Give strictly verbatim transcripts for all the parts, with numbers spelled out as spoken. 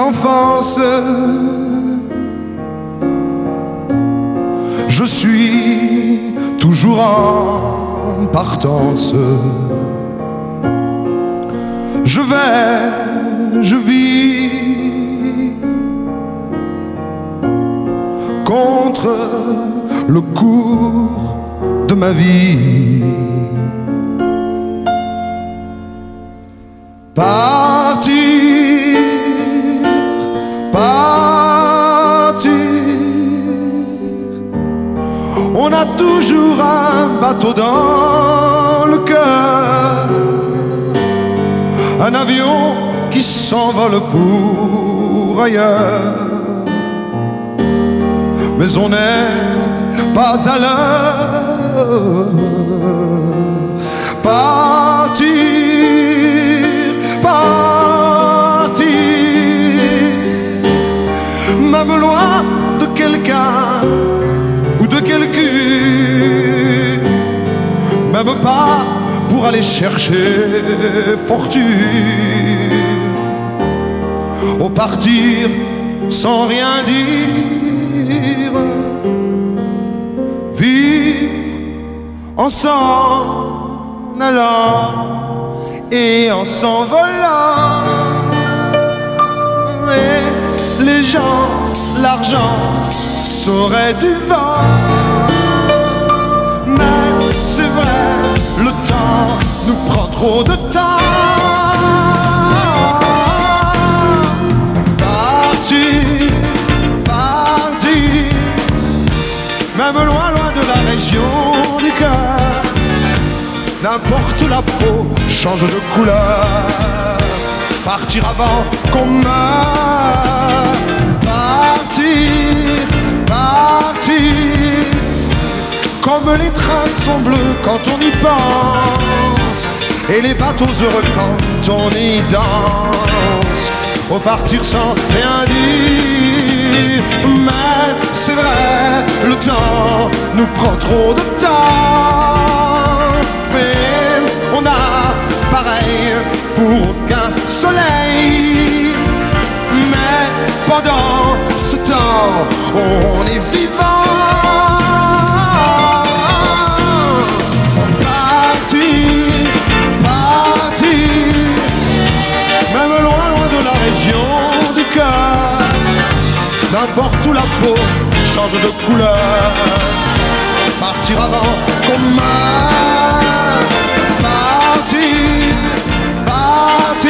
l'enfance. Je suis toujours en partance. Je vais, je vis contre le cours de ma vie. Partir, partir. On a toujours un bateau dans le cœur, un avion qui s'envole pour ailleurs. Mais on n'est pas à l'heure. Partir, partir, même loin de quelqu'un ou de quelqu'un, même pas pour aller chercher fortune. Au partir sans rien dire, vivre en s'en allant et en s'envolant. Et les gens, l'argent saurait du vent. Mais c'est vrai, le temps nous prend trop de temps. Partir, partir, même loin, loin de la région du cœur. N'importe où la peau change de couleur. Partir avant qu'on meure. Partir, partir, comme les trains sont bleus quand on y pense, et les bateaux heureux quand on y danse. Au partir sans rien dire, mais c'est vrai, le temps nous prend trop de temps. Mais on a pareil pour aucun soleil. Mais pendant ce temps, on est vivant. Partir, partir, même loin, loin de la région du cœur. N'importe où la peau change de couleur. Partir avant qu'on meure. Partir, partir,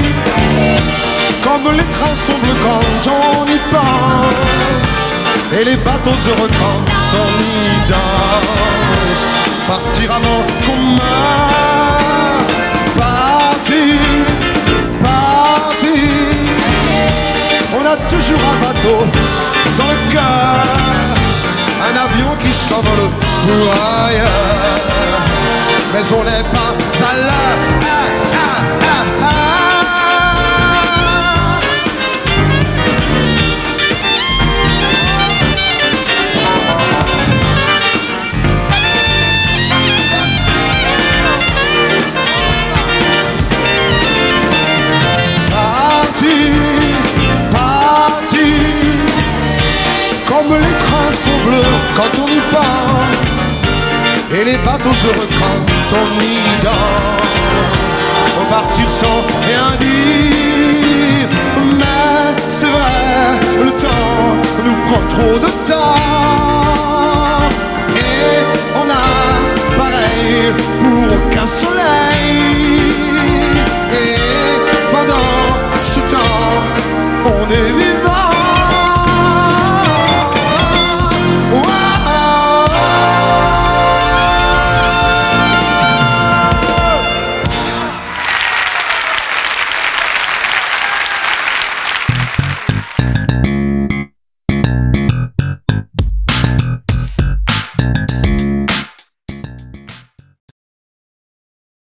comme les trains sont bleus quand on y pense, et les bateaux heureux quand on y danse. Partir avant qu'on meure. Partir, partir, on a toujours un bateau dans le cœur, un avion qui s'envole pour ailleurs. Mais on n'est pas à l'heure. Ah, ah, ah, ah. Comme les trains sont bleus quand on y pense, et les bateaux heureux quand on y danse. Faut partir sans rien dire, mais c'est vrai, le temps nous prend trop de temps.